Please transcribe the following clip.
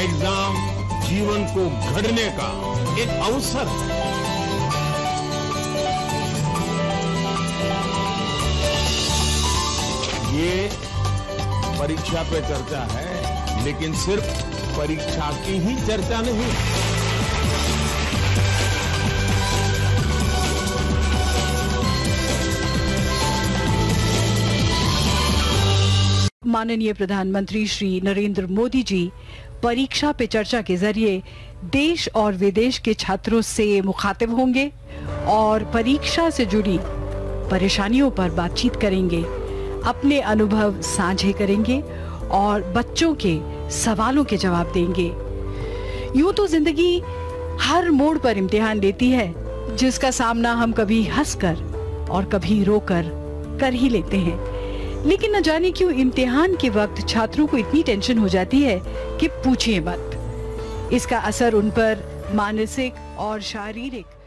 Exam जीवन को घड़ने का एक अवसर है। ये परीक्षा पे चर्चा है, लेकिन सिर्फ परीक्षा की ही चर्चा नहीं। माननीय प्रधानमंत्री श्री नरेंद्र मोदी जी परीक्षा पे चर्चा के जरिए देश और विदेश के छात्रों से मुखातिब होंगे और परीक्षा से जुड़ी परेशानियों पर बातचीत करेंगे, अपने अनुभव साझे करेंगे और बच्चों के सवालों के जवाब देंगे। यूं तो जिंदगी हर मोड़ पर इम्तिहान देती है, जिसका सामना हम कभी हंसकर और कभी रोकर कर ही लेते हैं। लेकिन न जाने क्यों इम्तिहान के वक्त छात्रों को इतनी टेंशन हो जाती है कि पूछिए मत। इसका असर उन पर मानसिक और शारीरिक